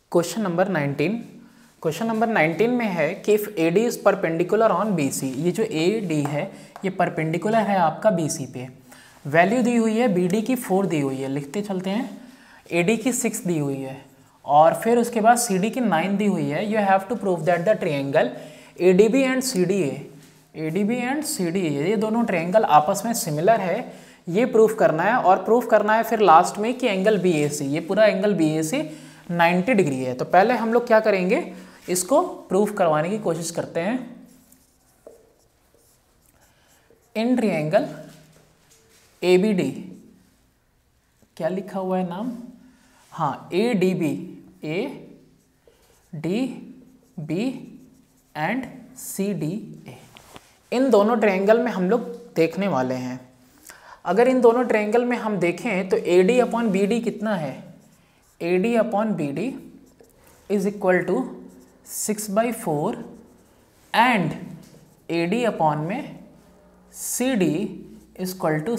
Question number 19। Question number 19 में है कि if AD is perpendicular on BC, ये जो AD है ये परपेंडिकुलर है आपका BC पे। वैल्यू दी हुई है BD की 4 दी हुई है, लिखते चलते हैं। AD की 6 दी हुई है और फिर उसके बाद CD की 9 दी हुई है। You have to prove that the triangle ADB and CDA ये दोनों ट्रायंगल आपस में सिमिलर है, ये प्रूफ करना है। और प्रूफ करना है फिर लास्ट में कि एंगल BAC, ये पूरा एंगल BAC 90 डिग्री है। तो पहले हम लोग क्या करेंगे, इसको प्रूफ करवाने की कोशिश करते हैं। इन ट्रायंगल ABD, क्या लिखा हुआ है नाम, हाँ ADB एंड CDA, इन दोनों ट्रायंगल में हम लोग देखने वाले हैं। अगर इन दोनों ट्रायंगल में हम देखें तो AD अपॉन BD कितना है, AD upon BD is equal to 6/4 and AD upon में CD इज इक्वल टू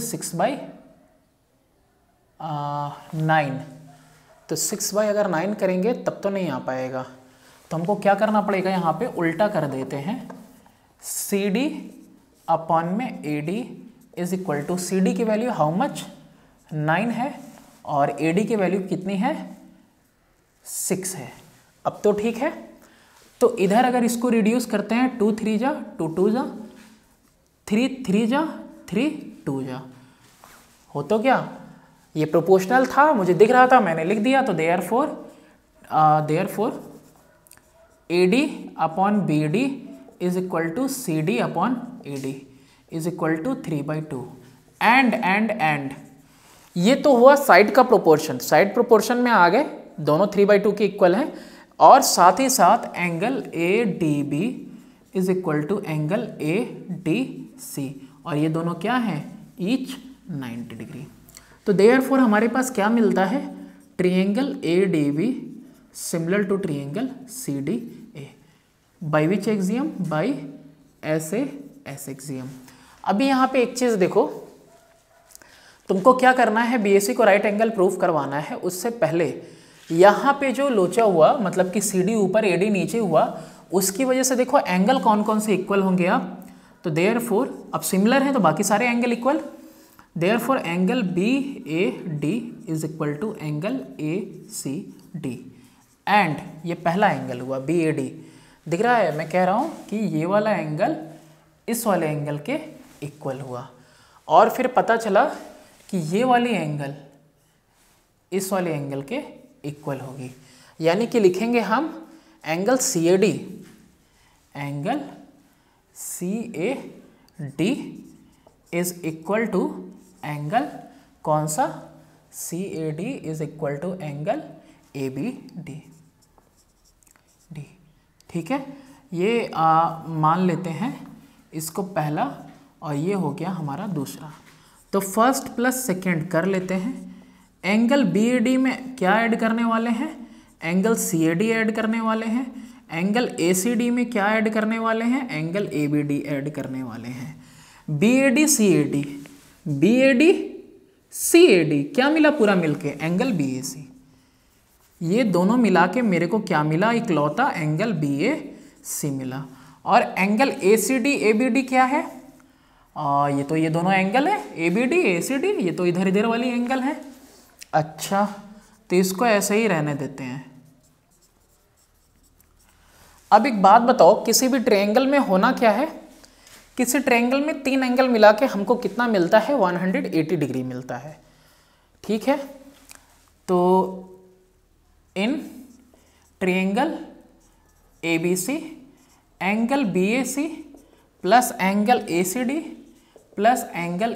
6/9। तो 6 अगर 9 करेंगे तब तो नहीं आ पाएगा, तो हमको क्या करना पड़ेगा, यहाँ पे उल्टा कर देते हैं। CD अपॉन में AD is equal to, CD की वैल्यू हाउ मच 9 है और AD की वैल्यू कितनी है 6 है। अब तो ठीक है। तो इधर अगर इसको रिड्यूस करते हैं 2 3 जा 2 2 जा 3 3 जा 3 2 जा, हो तो क्या, ये प्रोपोर्शनल था, मुझे दिख रहा था, मैंने लिख दिया। तो therefore AD upon BD is equal to CD upon AD is equal to 3/2 and ये तो हुआ साइड का प्रोपोर्शन, साइड प्रोपोर्शन में आ गए, दोनों 3/2 के इक्वल हैं। और साथ ही साथ angle ADB is equal to angle ADC, और ये दोनों क्या हैं, ईच 90 डिग्री। तो देयरफॉर हमारे पास क्या मिलता है, triangle ADB similar to triangle CDA by which axiom, by SAS axiom. अभी यहाँ पे एक चीज़ देखो, तुमको क्या करना है, BAC को राइट एंगल प्रूफ करवाना है। उससे पहले यहाँ पे जो लोचा हुआ, मतलब कि CD ऊपर AD नीचे हुआ, उसकी वजह से देखो एंगल कौन कौन से इक्वल होंगे आप। तो देयरफॉर अब सिमिलर है तो बाकी सारे angle equal, therefore angle BAD is equal to angle ACD and ये पहला एंगल हुआ BAD, दिख रहा है, मैं कह रहा हूँ कि ये वाला एंगल इस वाले एंगल के इक्वल हुआ। और फिर पता चला कि ये वाली एंगल इस वाले एंगल के इक्वल होगी, यानी कि लिखेंगे हम angle CAD is equal to angle कौन सा, CAD is equal to angle ABD। ठीक है, ये मान लेते हैं इसको पहला, और ये हो गया हमारा दूसरा। तो फर्स्ट प्लस सेकेंड कर लेते हैं। एंगल BAD में क्या ऐड करने वाले हैं, एंगल CAD ऐड करने वाले हैं। एंगल ACD में क्या ऐड करने वाले हैं, एंगल ABD ऐड करने वाले हैं। BAD CAD क्या मिला पूरा मिलके, एंगल BAC। ये दोनों मिला के मेरे को क्या मिला, इकलौता एंगल BAC मिला। और एंगल ACD ABD क्या है, ये तो ये दोनों एंगल है ABD ACD, ये तो इधर इधर वाली एंगल है। अच्छा, तो इसको ऐसे ही रहने देते हैं। अब एक बात बताओ, किसी भी ट्रायंगल में होना क्या है, किसी ट्रायंगल में 3 एंगल मिला के हमको कितना मिलता है, 180 डिग्री मिलता है। ठीक है, तो in triangle ABC angle BAC plus angle ACD plus angle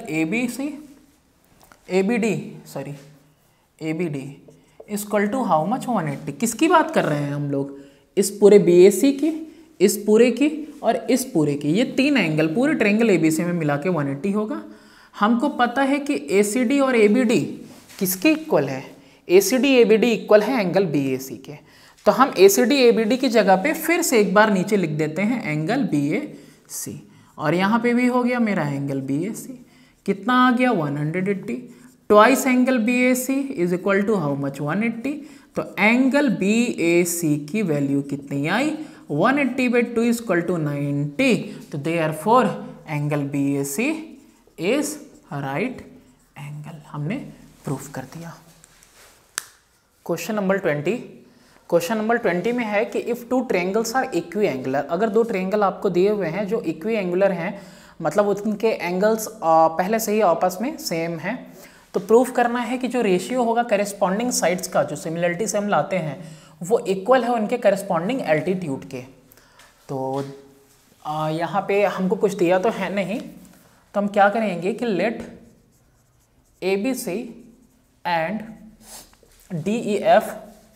ABD equal to how much, 180। किसकी बात कर रहे हैं हम लोग, इस पूरे BAC की, इस पूरे की और इस पूरे की, ये 3 एंगल पूरे ट्रायंगल ABC में मिला के 180 होगा। हमको पता है कि ACD और ABD किसके इक्वल है, ACD ABD इक्वल है एंगल BAC के। तो हम ACD ABD की जगह पे फिर से एक बार नीचे लिख देते हैं एंगल BAC, और यहाँ पे भी हो गया मेरा एंगल BAC, कितना आ गया 180। Twice angle BAC is equal to how much 180। तो एंगल बी ए सी की वैल्यू कितनी आई 180/2 इज इक्वल टू 90। तो therefore angle B A C is right angle, हमने प्रूफ कर दिया। Question number 20। क्वेश्चन नंबर 20 में है कि if two triangles are equiangular, अगर दो ट्रायंगल आपको दिए हुए हैं जो इक्वी एंगुलर हैं, मतलब उनके एंगल्स पहले से ही आपस में सेम हैं, तो प्रूफ करना है कि जो रेशियो होगा करेस्पॉन्डिंग साइड्स का, जो सिमिलरिटी से हम लाते हैं, वो इक्वल है उनके करेस्पॉन्डिंग एल्टीट्यूड के। तो यहाँ पे हमको कुछ दिया तो है नहीं, तो हम क्या करेंगे कि let A B C and D E F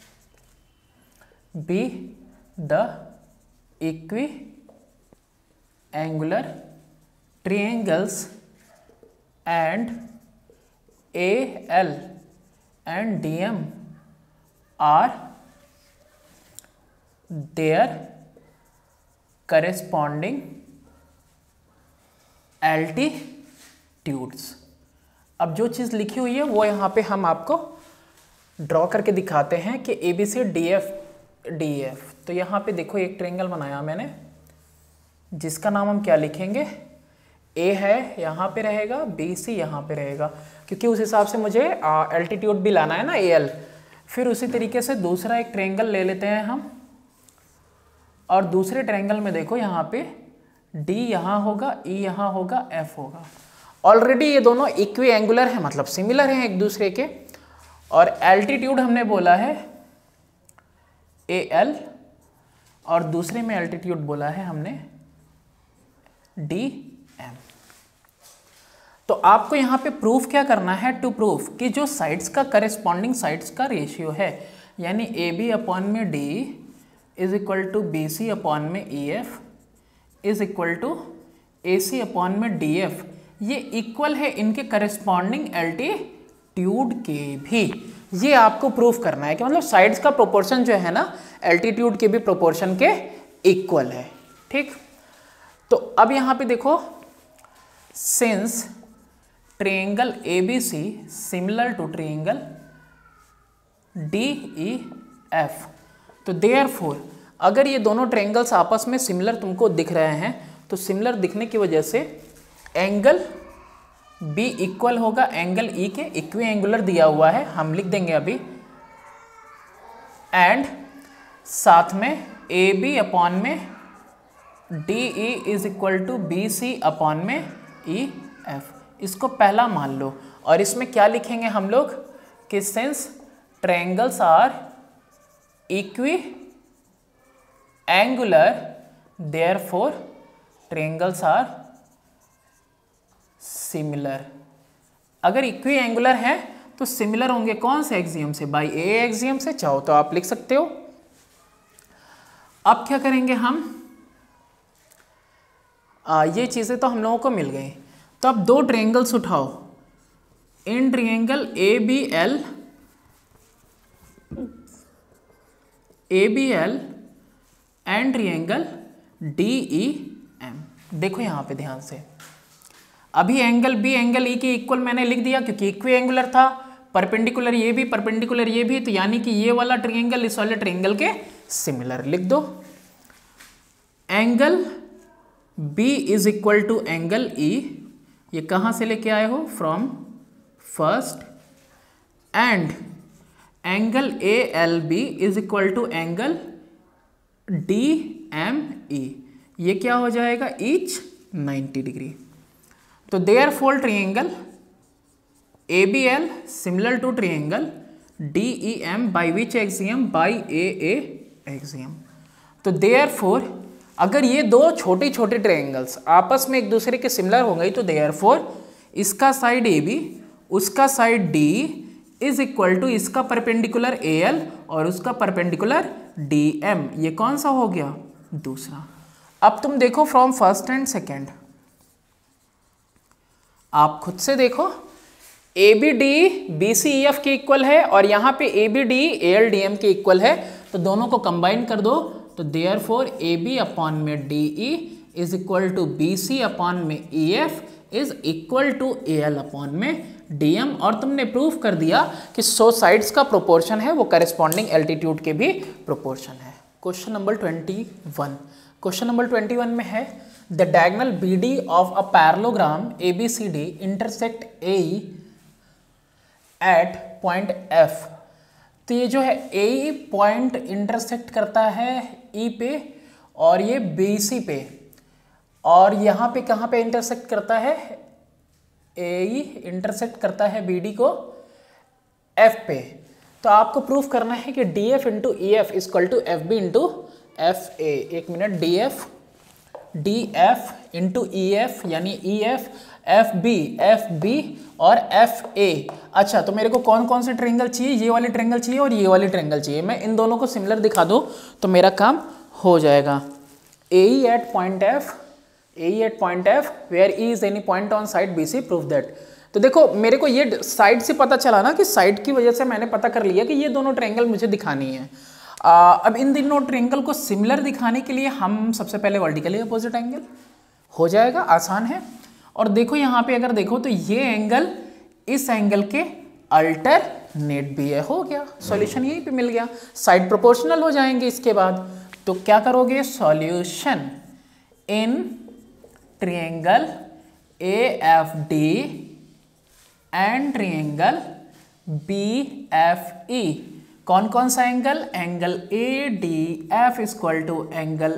be the equiangular triangles and AL and DM are their corresponding altitudes। अब जो चीज़ लिखी हुई है वो यहाँ पे हम आपको ड्रॉ करके दिखाते हैं कि ABC DF। तो यहाँ पे देखो एक ट्रायंगल बनाया मैंने, जिसका नाम हम क्या लिखेंगे, ए है यहाँ पे रहेगा, बी सी यहाँ पे रहेगा, क्योंकि उस हिसाब से मुझे एल्टीट्यूड भी लाना है ना AL। फिर उसी तरीके से दूसरा एक ट्रायंगल ले लेते हैं हम, और दूसरे ट्रायंगल में देखो यहाँ पे D यहाँ होगा, E यहाँ होगा, F होगा। ऑलरेडी ये दोनों इक्वी एंगुलर हैं, मतलब सिमिलर हैं एक दूसरे के, और एल्टीट्यूड हमने बोला है AL और दूसरे में एल्टीट्यूड बोला है हमने DM। तो आपको यहाँ पे प्रूफ क्या करना है, टू प्रूफ कि जो साइड्स का करेस्पॉन्डिंग साइड्स का रेशियो है, यानी ए बी अपॉन में D is equal to B C upon में E F is equal to A C upon में डी एफ, ये इक्वल है इनके करेस्पॉन्डिंग एल्टीट्यूड के भी। ये आपको प्रूफ करना है कि मतलब साइड्स का प्रोपोर्शन जो है ना एल्टीट्यूड के भी प्रोपोर्शन के इक्वल है। ठीक, तो अब यहाँ पे देखो, since triangle ABC similar to triangle DEF, तो देयरफॉर अगर ये दोनों ट्रायंगल्स आपस में सिमिलर तुमको दिख रहे हैं, तो सिमिलर दिखने की वजह से एंगल B इक्वल होगा एंगल E के, इक्वी एंगुलर दिया हुआ है, हम लिख देंगे अभी, एंड साथ में AB अपॉन में DE is equal to BC upon में EF, इसको पहला मान लो। और इसमें क्या लिखेंगे हम लोग कि since triangles are equiangular therefore triangles are similar. अगर इक्वी एंगुलर है तो सिमिलर होंगे कौन से एक्सियम से, बाय ए एक्सियम से, चाहो तो आप लिख सकते हो। अब क्या करेंगे हम, ये चीजें तो हम लोगों को मिल गई, तो अब दो ट्रायंगल्स उठाओ, in triangle ABL and triangle DEM। देखो यहाँ पे ध्यान से, अभी एंगल B एंगल E के इक्वल मैंने लिख दिया क्योंकि इक्वी एंगुलर था, परपेंडिकुलर ये भी परपेंडिकुलर ये भी, तो यानी कि ये वाला ट्रायंगल इस वाले ट्रायंगल के सिमिलर। लिख दो angle B is equal to angle E, ये कहाँ से लेके आए हो, from first, and angle ALB is equal to angle DME, ये क्या हो जाएगा, ईच 90 डिग्री। तो therefore triangle ABL similar to triangle DEM by which axiom, by AA axiom. तो देयरफॉर अगर ये दो छोटे छोटे ट्रायंगल्स आपस में एक दूसरे के सिमिलर हो गई, तो देयरफॉर इसका साइड AB उसका side DE is equal to इसका परपेंडिकुलर AL और उसका परपेंडिकुलर DM। ये कौन सा हो गया, दूसरा। अब तुम देखो फ्रॉम फर्स्ट एंड सेकेंड, आप खुद से देखो, ABD BCEF के इक्वल है और यहाँ पे ABD ALDM के इक्वल है, तो दोनों को कंबाइन कर दो, तो देयरफॉर AB अपॉन में DE is equal to BC upon में EF is equal to AL upon में dm, और तुमने प्रूव कर दिया कि 100 साइड्स का प्रोपोर्शन है वो करेस्पॉन्डिंग एल्टीट्यूड के भी प्रोपोर्शन है। क्वेश्चन नंबर 21, क्वेश्चन नंबर 21 में है the diagonal BD of a parallelogram ABCD intersect AE at point F। तो ये जो है AE पॉइंट इंटरसेक्ट करता है E पे और ये BC पे, और यहाँ पे कहाँ पे इंटरसेक्ट करता है, AE इंटरसेक्ट करता है BD को F पे। तो आपको प्रूफ करना है कि DF into EF equal to FB into FA। एक मिनट, DF इंटू EF यानी EF FB और FA। अच्छा, तो मेरे को कौन कौन से ट्रायंगल चाहिए, ये वाले ट्रायंगल चाहिए और ये वाले ट्रायंगल चाहिए। मैं इन दोनों को सिमिलर दिखा दूँ तो मेरा काम हो जाएगा। AE at point F where E is any point on side BC, prove that. तो देखो मेरे को ये साइड से पता चला ना कि साइड की वजह से मैंने पता कर लिया कि ये दोनों ट्रायंगल मुझे दिखानी है। अब इन दोनों ट्रायंगल को सिमिलर दिखाने के लिए हम सबसे पहले वर्टिकली अपोजिट एंगल हो जाएगा, आसान है। और देखो यहाँ पे अगर देखो तो ये एंगल इस एंगल के अल्टरनेट भी है, हो गया सॉल्यूशन, यहीं पे मिल गया। साइड प्रोपोर्शनल हो जाएंगे इसके बाद। तो क्या करोगे, solution in triangle AFD and triangle BFE। कौन कौन सा angle, angle ADF equal to angle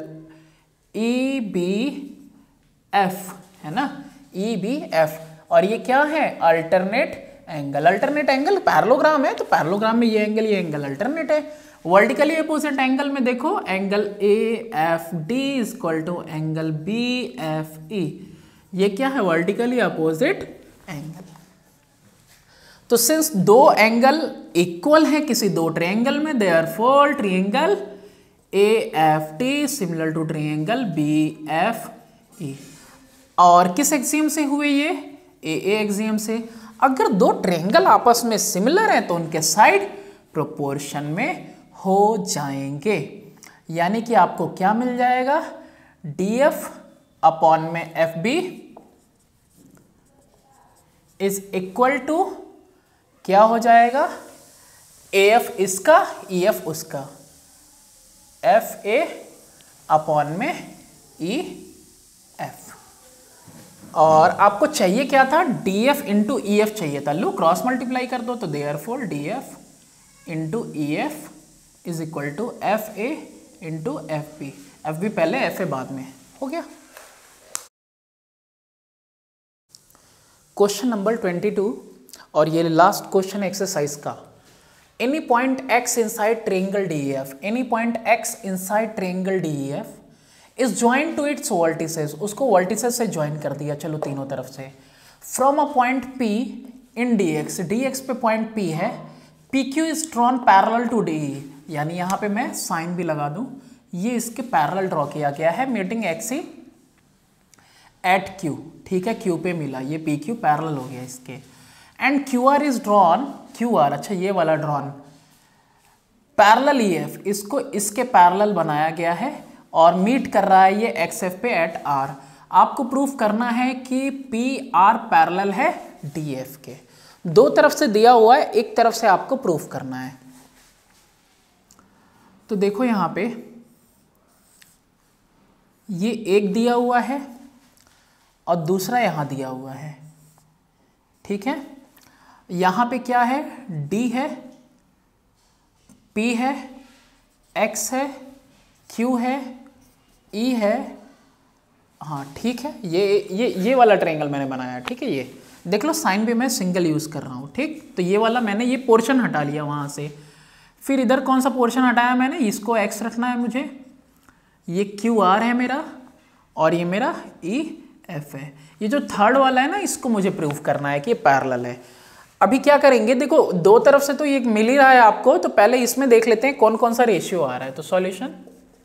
EBF, है ना, EBF। और ये क्या है, alternate angle. Alternate angle parallelogram है तो पैरेललोग्राम में ये एंगल अल्टरनेट है। वर्टिकली अपोजिट एंगल में देखो angle AFD equal to angle BFE, ये क्या है, वर्टिकली अपोजिट एंगल। तो सिंस दो एंगल इक्वल है किसी दो ट्रायंगल में, therefore triangle AFD similar to triangle BFE। और किस एक्सियम से हुए ये, AA एक्सियम से। अगर दो ट्रायंगल आपस में सिमिलर हैं तो उनके साइड प्रोपोर्शन में हो जाएंगे, यानी कि आपको क्या मिल जाएगा, DF अपॉन में FB इज इक्वल टू क्या हो जाएगा, AF इसका EF उसका, FA अपॉन में EF। और आपको चाहिए क्या था, DF इंटू EF चाहिए था। लो क्रॉस मल्टीप्लाई कर दो तो therefore DF into EF is equal to FA into FB। FB पहले FA बाद में, हो गया। क्वेश्चन नंबर 22 और ये लास्ट क्वेश्चन एक्सरसाइज का। Any point X inside triangle DEF, any point X inside triangle DEF is join to its vertices, उसको vertices से ज्वाइन कर दिया, चलो तीनों तरफ से। From a point P in DX पे पॉइंट P है, PQ is drawn parallel to DE, यानी यहाँ पे मैं साइन भी लगा दूं, ये इसके पैरेलल ड्रॉ किया गया है, मीटिंग XE एट Q, ठीक है, Q पे मिला, ये PQ पैरेलल हो गया इसके। And QR is drawn, QR अच्छा ये वाला ड्रॉन पैरेलल EF, इसको इसके पैरेलल बनाया गया है और मीट कर रहा है ये XF पे एट R। आपको प्रूफ करना है कि PR पैरेलल है DF के। दो तरफ से दिया हुआ है, एक तरफ से आपको प्रूफ करना है। तो देखो यहां पे ये एक दिया हुआ है और दूसरा यहां दिया हुआ है, ठीक है। यहां पे क्या है, D है, P है, X है, Q है, E है, हाँ ठीक है। ये वाला ट्रायंगल मैंने बनाया, ठीक है। ये देख लो साइन भी मैं सिंगल यूज कर रहा हूं, ठीक। तो ये वाला मैंने ये पोर्शन हटा लिया वहां से। फिर इधर कौन सा पोर्शन हटाया मैंने, इसको X रखना है मुझे, ये QR है मेरा और ये मेरा EF है। ये जो थर्ड वाला है ना, इसको मुझे प्रूफ करना है कि ये पैरेलल है। अभी क्या करेंगे, देखो दो तरफ से तो ये मिल ही रहा है आपको, तो पहले इसमें देख लेते हैं कौन कौन सा रेशियो आ रहा है। तो सॉल्यूशन,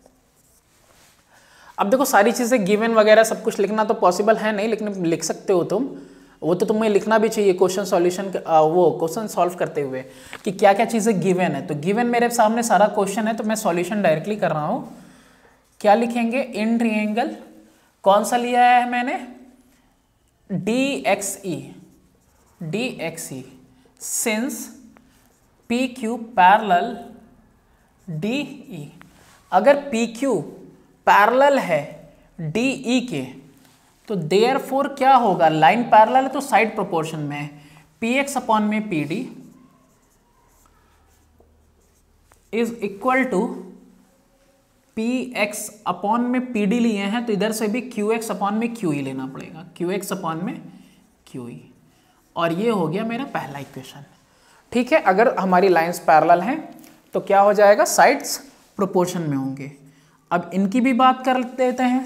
अब देखो सारी चीजें गिवन वगैरह सब कुछ लिखना तो पॉसिबल है नहीं, लेकिन लिख सकते हो तुम, वो तो तुम्हें लिखना भी चाहिए क्वेश्चन सॉल्यूशन, वो क्वेश्चन सॉल्व करते हुए कि क्या क्या चीजें गिवन है। तो गिवन मेरे सामने सारा क्वेश्चन है, तो मैं सॉल्यूशन डायरेक्टली कर रहा हूं। क्या लिखेंगे, इन ट्रायंगल कौन सा लिया है मैंने, DXE, D X E since P Q parallel D E. अगर पी क्यू पैरेलल है डी ई के तो देयरफॉर क्या होगा, लाइन पैरेलल है तो साइड प्रोपोर्शन में है, पी एक्स अपॉन में P D is equal to P X upon में पी डी लिए हैं तो इधर से भी क्यू एक्स अपॉन में क्यू ई लेना पड़ेगा, क्यू एक्स अपॉन में क्यू ई। और ये हो गया मेरा पहला इक्वेशन। ठीक है, अगर हमारी लाइंस पैरेलल हैं तो क्या हो जाएगा, साइड्स प्रोपोर्शन में होंगे। अब इनकी भी बात कर देते हैं।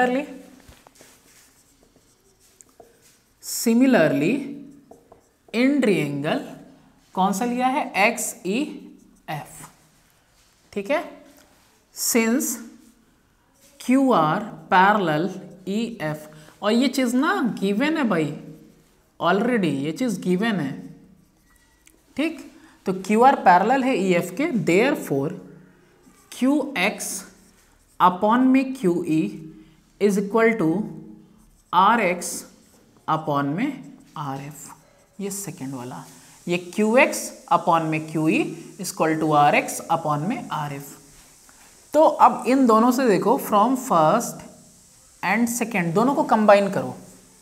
सिमिलरली इन ट्रायंगल कौन सा लिया है, एक्स ई एफ। ठीक है, since Q R parallel E F, और ये चीज ना गिवन है भाई, ऑलरेडी ये चीज गिवन है। ठीक, तो क्यू आर पैरेलल है ई एफ के, देयरफॉर क्यू एक्स अपॉन में Q E is equal to R X upon में आर एफ। ये सेकेंड वाला, ये क्यू एक्स अपॉन में Q E is equal to R X upon में R F. तो अब इन दोनों से देखो, फ्रॉम फर्स्ट एंड सेकेंड दोनों को कंबाइन करो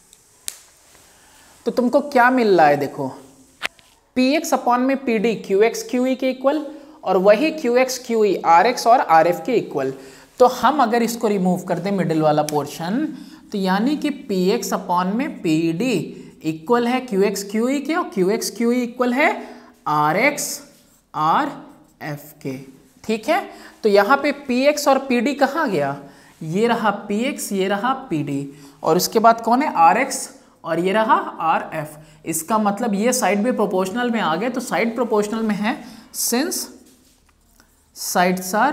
तो तुमको क्या मिल रहा है, देखो पी एक्स अपॉन में P D Q X Q E के इक्वल, और वही Q X Q E R X और आर एफ के इक्वल। तो हम अगर इसको रिमूव कर दें मिडिल वाला पोर्शन, तो यानी कि पी एक्स अपॉन में पी डी इक्वल है क्यू एक्स क्यू ई के, और Q X Q E equal है आर एक्स आर एफ के। ठीक है, तो यहाँ पे पी एक्स और पी डी कहाँ गया, ये रहा पी एक्स, ये रहा पी डी, और उसके बाद कौन है आर एक्स, और ये रहा आर एफ। इसका मतलब ये साइड भी प्रोपोर्शनल में आ गए, तो साइड प्रोपोर्शनल में है since sides are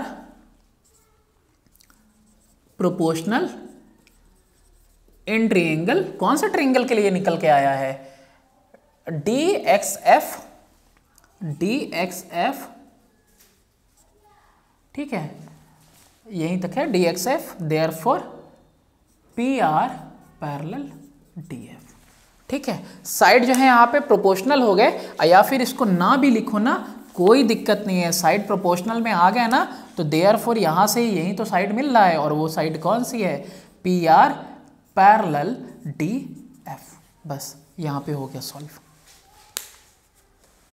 proportional in triangle. कौन सा ट्रायंगल के लिए निकल के आया है, डी एक्स एफ। ठीक है, यहीं तक है D X F, therefore P R parallel D F. ठीक है, साइड जो है यहाँ पे प्रोपोर्शनल हो गए, या फिर इसको ना भी लिखो ना कोई दिक्कत नहीं है, साइड प्रोपोर्शनल में आ गया ना तो देयरफॉर यहाँ से यहीं तो साइड मिल रहा है, और वो साइड कौन सी है, P R parallel D F. बस यहाँ पे हो गया सॉल्व।